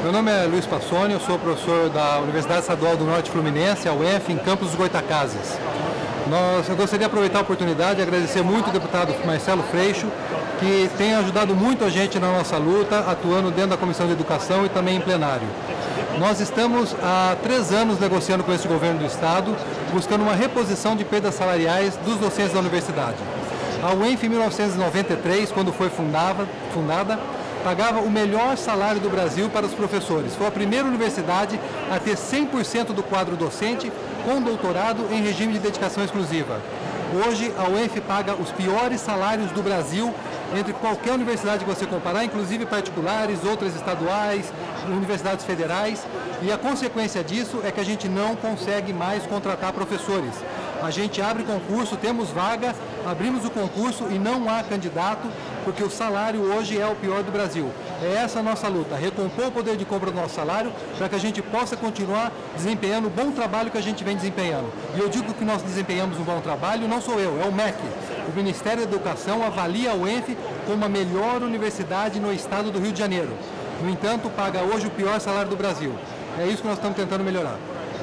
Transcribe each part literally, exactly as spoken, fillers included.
Meu nome é Luiz Passoni, eu sou professor da Universidade Estadual do Norte Fluminense, a U E F, em Campos dos Goytacazes. Nós, eu gostaria de aproveitar a oportunidade e agradecer muito o deputado Marcelo Freixo, que tem ajudado muito a gente na nossa luta, atuando dentro da Comissão de Educação e também em plenário. Nós estamos há três anos negociando com esse governo do Estado, buscando uma reposição de perdas salariais dos docentes da universidade. A U E N F, em mil novecentos e noventa e três, quando foi fundava, fundada, pagava o melhor salário do Brasil para os professores. Foi a primeira universidade a ter cem por cento do quadro docente com doutorado em regime de dedicação exclusiva. Hoje, a U E N F paga os piores salários do Brasil entre qualquer universidade que você comparar, inclusive particulares, outras estaduais, universidades federais, e a consequência disso é que a gente não consegue mais contratar professores. A gente abre concurso, temos vaga, abrimos o concurso e não há candidato, porque o salário hoje é o pior do Brasil. É essa a nossa luta, recompor o poder de compra do nosso salário para que a gente possa continuar desempenhando o bom trabalho que a gente vem desempenhando. E eu digo que nós desempenhamos um bom trabalho, não sou eu, é o M E C. O Ministério da Educação avalia a U E N F como a melhor universidade no estado do Rio de Janeiro. No entanto, paga hoje o pior salário do Brasil. É isso que nós estamos tentando melhorar.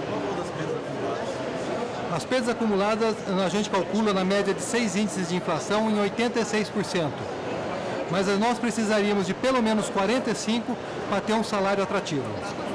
As perdas acumuladas a gente calcula na média de seis índices de inflação em oitenta e seis por cento. Mas nós precisaríamos de pelo menos quarenta e cinco por cento para ter um salário atrativo.